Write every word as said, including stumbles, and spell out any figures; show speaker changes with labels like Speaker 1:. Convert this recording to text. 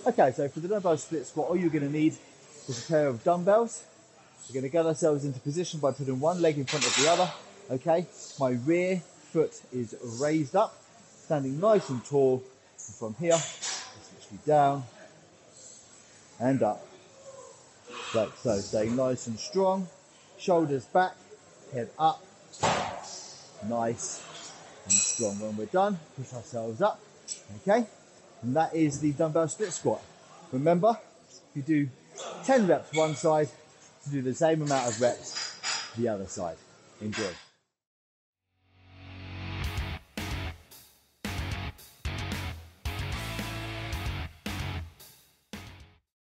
Speaker 1: Okay, so for the dumbbell split squat, all you're going to need is a pair of dumbbells. We're going to get ourselves into position by putting one leg in front of the other. Okay, my rear foot is raised up, standing nice and tall. And from here, essentially down and up. Like so, staying nice and strong. Shoulders back, head up. Nice and strong. When we're done, push ourselves up. Okay, and that is the dumbbell split squat. Remember, if you do ten reps one side, to do the same amount of reps the other side. Enjoy.